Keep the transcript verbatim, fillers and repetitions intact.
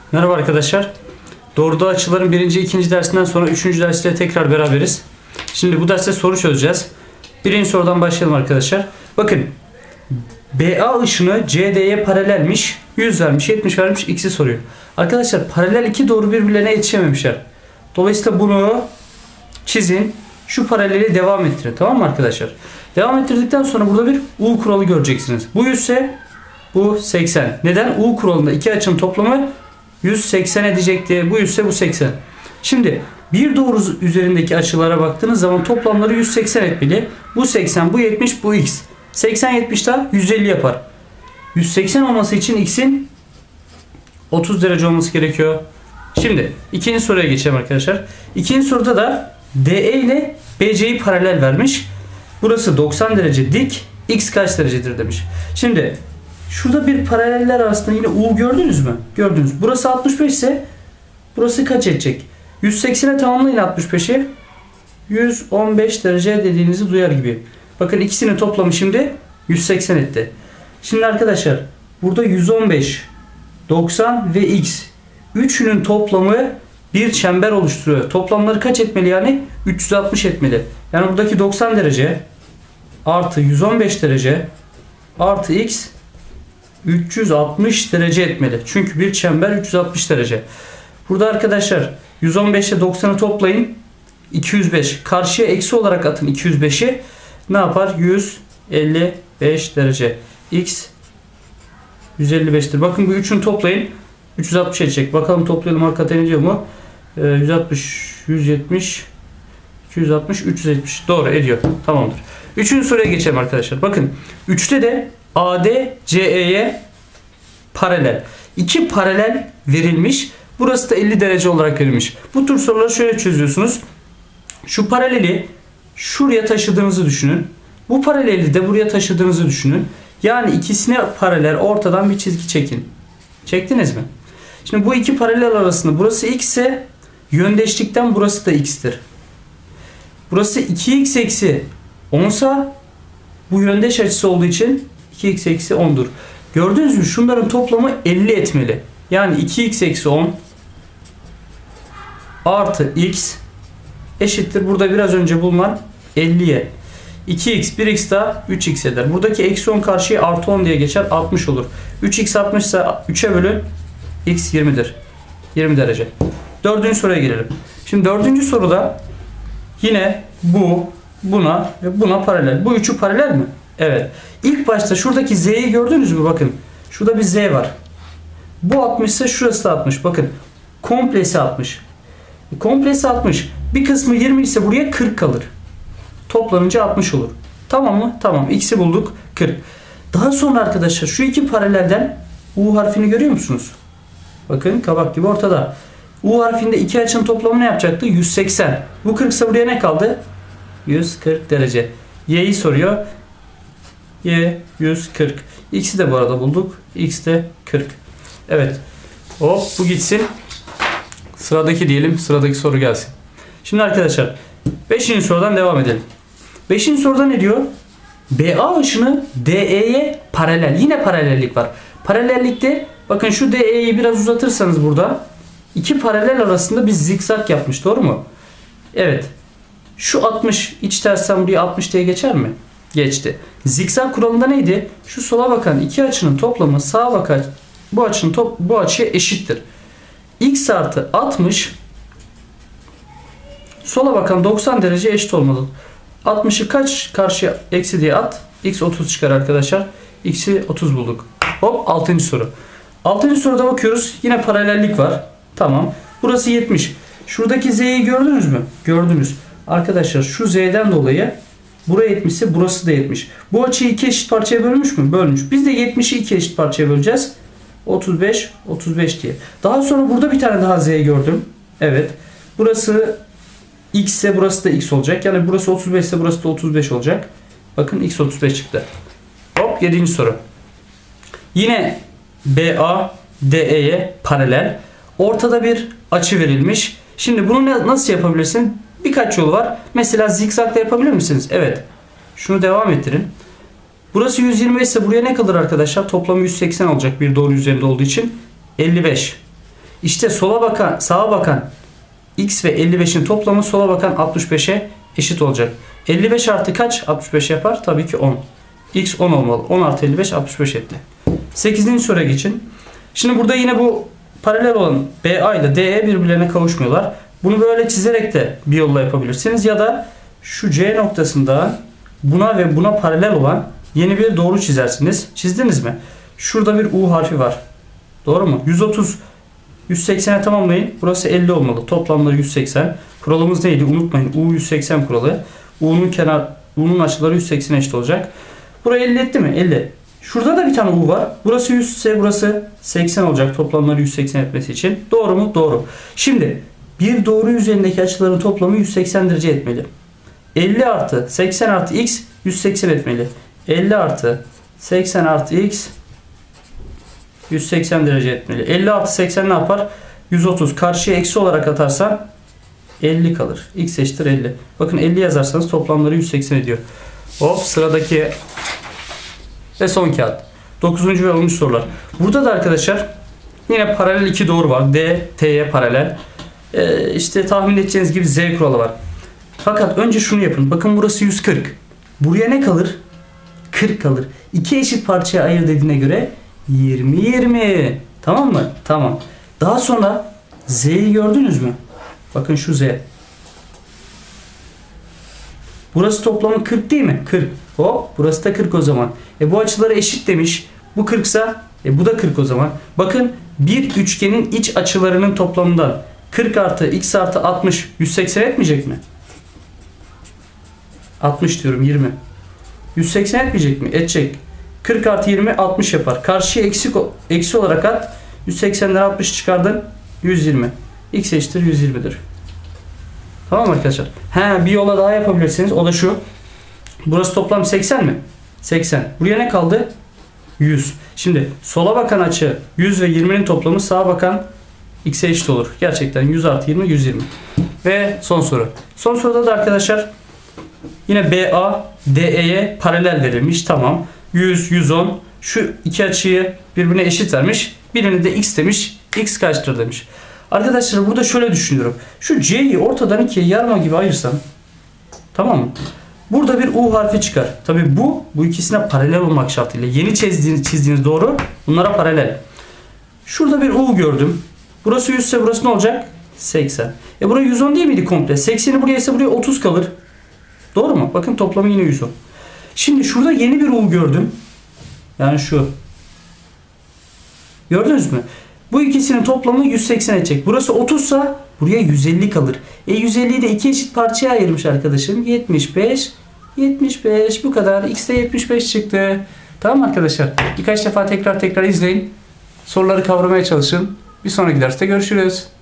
Merhaba arkadaşlar. Doğruda açıların birinci, ikinci dersinden sonra üçüncü derste tekrar beraberiz. Şimdi bu derste soru çözeceğiz. Birinci sorudan başlayalım arkadaşlar. Bakın. B A ışını C D'ye paralelmiş. yüz vermiş, yetmiş vermiş, x'i soruyor. Arkadaşlar paralel iki doğru birbirlerine yetişememişler. Dolayısıyla bunu çizin. Şu paraleli devam ettirin. Tamam mı arkadaşlar? Devam ettirdikten sonra burada bir U kuralı göreceksiniz. Bu yüz ise bu seksen. Neden? U kuralında iki açının toplamı yüz seksen edecekti. Bu yüz ise bu seksen. Şimdi bir doğru üzerindeki açılara baktığınız zaman toplamları yüz seksen etmeli. Bu seksen, bu yetmiş, bu x. seksen yetmiş daha yüz elli yapar. yüz seksen olması için x'in otuz derece olması gerekiyor. Şimdi ikinci soruya geçelim arkadaşlar. İkinci soruda da D E ile B C'yi paralel vermiş. Burası doksan derece dik. X kaç derecedir demiş. Şimdi şurada bir paraleller arasında yine U gördünüz mü? Gördünüz. Burası altmış beş ise burası kaç edecek? yüz seksene tamamlayın altmış beşi. yüz on beş derece dediğinizi duyar gibi. Bakın ikisinin toplamı şimdi yüz seksen etti. Şimdi arkadaşlar burada yüz on beş, doksan ve x. Üçünün toplamı bir çember oluşturuyor. Toplamları kaç etmeli yani? üç yüz altmış etmeli. Yani buradaki doksan derece artı yüz on beş derece artı x üç yüz altmış derece etmeli. Çünkü bir çember üç yüz altmış derece. Burada arkadaşlar yüz on beş ile doksanı toplayın. iki yüz beş. Karşıya eksi olarak atın iki yüz beşi. Ne yapar? yüz elli beş derece. X yüz elli beş'tir. Bakın bu üçün toplayın. üç yüz altmış edecek. Bakalım toplayalım hakikaten ediyor mu? Ee, yüz altmış, yüz yetmiş, iki yüz altmış, üç yüz yetmiş. Doğru ediyor. Tamamdır. Üçüncü soruya geçelim arkadaşlar. Bakın üçte de A D C E'ye paralel. İki paralel verilmiş. Burası da elli derece olarak verilmiş. Bu tür soruları şöyle çözüyorsunuz. Şu paraleli şuraya taşıdığınızı düşünün. Bu paraleli de buraya taşıdığınızı düşünün. Yani ikisine paralel ortadan bir çizgi çekin. Çektiniz mi? Şimdi bu iki paralel arasında burası x ise yöndeşlikten burası da x'tir. Burası iki x eksi on ise bu yöndeş açısı olduğu için iki x eksi on'dur. Gördünüz mü? Şunların toplamı elli etmeli. Yani iki x eksi on artı x eşittir. Burada biraz önce bulunan elliye. iki x, bir x daha üç x eder. Buradaki eksi on karşıya artı on diye geçer. altmış olur. üç x altmış ise üçe bölün. X yirmi'dir. yirmi derece. Dördüncü soruya gelelim. Şimdi dördüncü soruda yine bu, buna ve buna paralel. Bu üçü paralel mi? Evet. İlk başta şuradaki z'yi gördünüz mü? Bakın. Şurada bir z var. Bu altmış ise şurası da altmış. Bakın. Komplesi altmış. Komplesi altmış. Bir kısmı yirmi ise buraya kırk kalır. Toplanınca altmış olur. Tamam mı? Tamam. X'i bulduk. kırk. Daha sonra arkadaşlar şu iki paralelden U harfini görüyor musunuz? Bakın kabak gibi ortada. U harfinde iki açının toplamı ne yapacaktı? yüz seksen. Bu kırk ise buraya ne kaldı? yüz kırk derece. Y'yi soruyor. Y yüz kırk. X'i de bu arada bulduk. X de kırk. Evet. Hop bu gitsin. Sıradaki diyelim. Sıradaki soru gelsin. Şimdi arkadaşlar beşinci sorudan devam edelim. beşinci soruda ne diyor? B A ışını D E'ye paralel. Yine paralellik var. Paralellikte bakın şu D E'yi biraz uzatırsanız burada iki paralel arasında bir zikzak yapmış. Doğru mu? Evet. Şu altmış iç tersten buraya altmış diye geçer mi? Geçti. Zikzak kuralında neydi? Şu sola bakan iki açının toplamı sağa bakan bu açının top, bu açıya eşittir. X artı altmış sola bakan doksan derece eşit olmalı. altmışı kaç karşıya eksi diye at. X otuz çıkar arkadaşlar. X'i otuz bulduk. Hop altıncı soru. altıncı soruda bakıyoruz. Yine paralellik var. Tamam. Burası yetmiş. Şuradaki z'yi gördünüz mü? Gördünüz. Arkadaşlar şu z'den dolayı buraya yetmiş ise burası da yetmiş. Bu açıyı iki eşit parçaya bölmüş mü? Bölmüş. Biz de yetmişi iki eşit parçaya böleceğiz. otuz beş, otuz beş diye. Daha sonra burada bir tane daha z gördüm. Evet. Burası x ise burası da x olacak. Yani burası otuz beş ise burası da otuz beş olacak. Bakın x otuz beş çıktı. Hop yedinci soru. Yine B A D E'ye paralel. Ortada bir açı verilmiş. Şimdi bunu nasıl yapabilirsin? Birkaç yolu var. Mesela zikzakla yapabilir misiniz? Evet. Şunu devam ettirin. Burası yüz yirmi beş ise buraya ne kalır arkadaşlar? Toplamı yüz seksen olacak bir doğru üzerinde olduğu için. elli beş. İşte sola bakan, sağa bakan x ve elli beşin toplamı sola bakan altmış beşe eşit olacak. elli beş artı kaç altmış beş yapar? Tabii ki on. X on olmalı. on artı elli beş altmış beş etti. sekizinci soruya geçin. Şimdi burada yine bu paralel olan B A ile D E birbirlerine kavuşmuyorlar. Bunu böyle çizerek de bir yolla yapabilirsiniz. Ya da şu C noktasında buna ve buna paralel olan yeni bir doğru çizersiniz. Çizdiniz mi? Şurada bir U harfi var. Doğru mu? yüz otuz yüz seksene tamamlayın. Burası elli olmalı. Toplamları yüz seksen. Kuralımız neydi? Unutmayın. U yüz seksen kuralı. U'nun kenar U'nun açıları yüz seksen eşit olacak. Burayı elli etti mi? elli. Şurada da bir tane U var. Burası yüz ise burası seksen olacak. Toplamları yüz seksen etmesi için. Doğru mu? Doğru. Şimdi bir doğru üzerindeki açıların toplamı yüz seksen derece etmeli. elli artı seksen artı x yüz seksen etmeli. elli artı seksen artı x yüz seksen derece etmeli. elli artı seksen ne yapar? yüz otuz. Karşıya eksi olarak atarsan elli kalır. X eşittir elli. Bakın elli yazarsanız toplamları yüz seksen ediyor. Hop, sıradaki ve son kağıt. dokuzuncu ve onuncu sorular. Burada da arkadaşlar yine paralel iki doğru var. D, T'ye paralel. Ee, işte tahmin edeceğiniz gibi Z kuralı var. Fakat önce şunu yapın. Bakın burası yüz kırk. Buraya ne kalır? kırk kalır. İki eşit parçaya ayır dediğine göre yirmi yirmi. Tamam mı? Tamam. Daha sonra Z'yi gördünüz mü? Bakın şu Z. Burası toplamı kırk değil mi? kırk. Hop, burası da kırk o zaman. E bu açıları eşit demiş. Bu kırk ise e bu da kırk o zaman. Bakın bir üçgenin iç açılarının toplamından kırk artı x artı altmış yüz seksen etmeyecek mi? altmış diyorum, yirmi. yüz seksen etmeyecek mi? Edecek. kırk artı yirmi altmış yapar. Karşıya eksi, eksi olarak at. yüz seksenden altmış çıkardın. yüz yirmi. X eşittir yüz yirmidir. Tamam arkadaşlar. He, bir yola daha yapabilirsiniz. O da şu. Burası toplam seksen mi? seksen. Buraya ne kaldı? yüz. Şimdi sola bakan açı yüz ve yirminin toplamı sağa bakan x'e eşit olur. Gerçekten yüz artı yirmi yüz yirmi. Ve son soru. Son soruda da arkadaşlar yine B A D E'ye paralel verilmiş. Tamam. yüz, yüz on. Şu iki açıyı birbirine eşit vermiş. Birini de x demiş. X kaçtır demiş. Arkadaşlar burada şöyle düşünüyorum. Şu C'yi ortadan ikiye yarma gibi ayırsam, tamam mı? Burada bir U harfi çıkar. Tabi bu, bu ikisine paralel olmak şartıyla. Yeni çizdiğiniz, çizdiğiniz doğru bunlara paralel. Şurada bir U gördüm. Burası yüz ise burası ne olacak? seksen. E buraya yüz on değil miydi komple? sekseni buraya ise buraya otuz kalır. Doğru mu? Bakın toplamı yine yüz on. Şimdi şurada yeni bir U gördüm. Yani şu. Gördünüz mü? Bu ikisinin toplamı yüz seksen edecek. Burası otuz ise buraya yüz elli kalır. E yüz elliyi de iki eşit parçaya ayırmış arkadaşım. yetmiş beş. yetmiş beş bu kadar. X'de yetmiş beş çıktı. Tamam arkadaşlar. Birkaç defa tekrar tekrar izleyin. Soruları kavramaya çalışın. Bir sonraki derste görüşürüz.